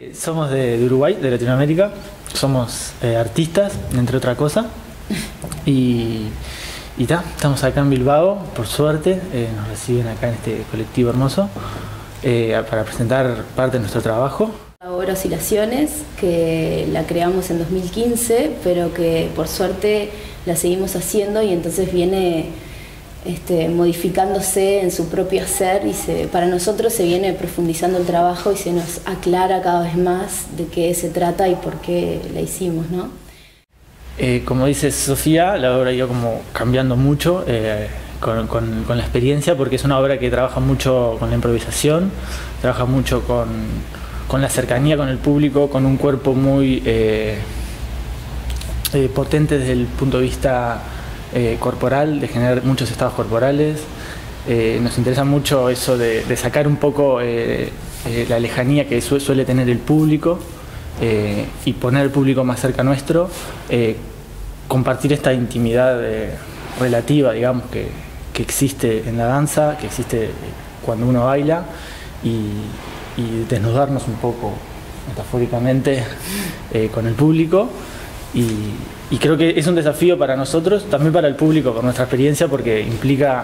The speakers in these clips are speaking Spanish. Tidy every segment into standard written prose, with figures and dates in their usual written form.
Somos de Uruguay, de Latinoamérica, somos artistas, entre otra cosa, y estamos acá en Bilbao, por suerte, nos reciben acá en este colectivo hermoso para presentar parte de nuestro trabajo. Ahora Oscilaciones, que la creamos en 2015, pero que por suerte la seguimos haciendo y entonces viene modificándose en su propio hacer y para nosotros se viene profundizando el trabajo y se nos aclara cada vez más de qué se trata y por qué la hicimos, ¿no? Como dice Sofía, la obra ha ido como cambiando mucho con la experiencia, porque es una obra que trabaja mucho con la improvisación, trabaja mucho con la cercanía con el público, con un cuerpo muy potente desde el punto de vista corporal, de generar muchos estados corporales. Nos interesa mucho eso de sacar un poco la lejanía que suele tener el público y poner al público más cerca nuestro, compartir esta intimidad relativa, digamos, que existe en la danza, que existe cuando uno baila, y desnudarnos un poco metafóricamente con el público. Y creo que es un desafío para nosotros, también para el público, por nuestra experiencia, porque implica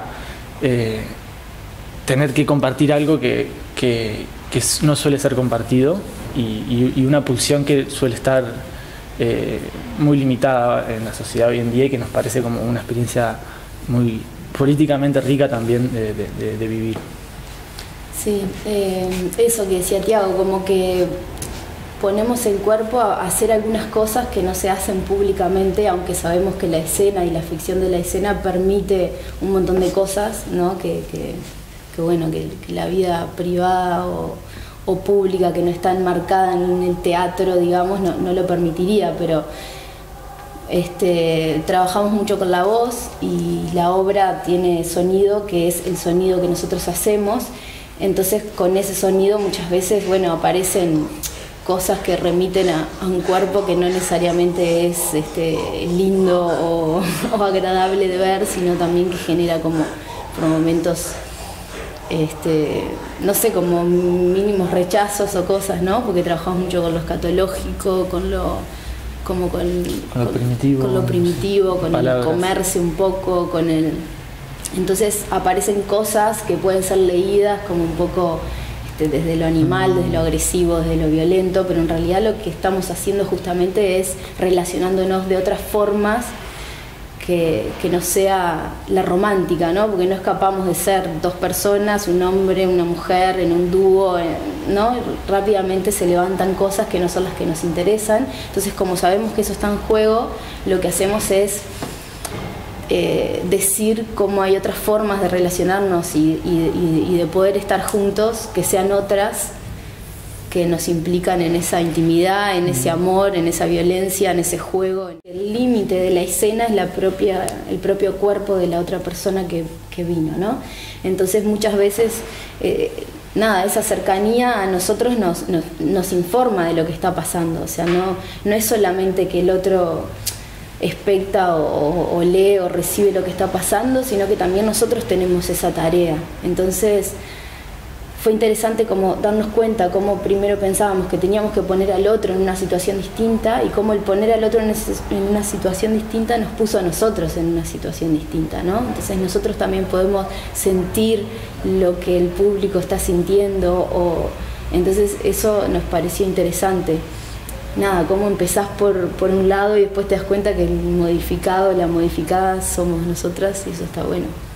tener que compartir algo que no suele ser compartido y una pulsión que suele estar muy limitada en la sociedad hoy en día y que nos parece como una experiencia muy políticamente rica también de vivir. Sí, eso que decía Tiago, como que ponemos el cuerpo a hacer algunas cosas que no se hacen públicamente, aunque sabemos que la escena y la ficción de la escena permite un montón de cosas, ¿no? que la vida privada o pública, que no está enmarcada en el teatro, digamos, no lo permitiría, pero trabajamos mucho con la voz y la obra tiene sonido, que es el sonido que nosotros hacemos. Entonces con ese sonido muchas veces, aparecen cosas que remiten a un cuerpo que no necesariamente es lindo o agradable de ver, sino también que genera como por momentos, no sé, como mínimos rechazos o cosas, ¿no? Porque trabajamos mucho con lo escatológico, con lo primitivo, con el comerse un poco, Entonces aparecen cosas que pueden ser leídas como un poco desde lo animal, desde lo agresivo, desde lo violento, pero en realidad lo que estamos haciendo justamente es relacionándonos de otras formas que no sea la romántica, ¿no? Porque no escapamos de ser dos personas, un hombre, una mujer, en un dúo, ¿no? Rápidamente se levantan cosas que no son las que nos interesan. Entonces, como sabemos que eso está en juego, lo que hacemos es decir cómo hay otras formas de relacionarnos y de poder estar juntos, que sean otras que nos implican en esa intimidad, en ese amor, en esa violencia, en ese juego. El límite de la escena es el propio cuerpo de la otra persona que vino, ¿no? Entonces muchas veces esa cercanía a nosotros nos informa de lo que está pasando. O sea, no es solamente que el otro expecta o lee o recibe lo que está pasando, sino que también nosotros tenemos esa tarea. Entonces fue interesante como darnos cuenta cómo primero pensábamos que teníamos que poner al otro en una situación distinta y cómo el poner al otro en una situación distinta nos puso a nosotros en una situación distinta, ¿no? Entonces nosotros también podemos sentir lo que el público está sintiendo, entonces eso nos pareció interesante. Cómo empezás por un lado y después te das cuenta que el modificado, la modificada somos nosotras, y eso está bueno.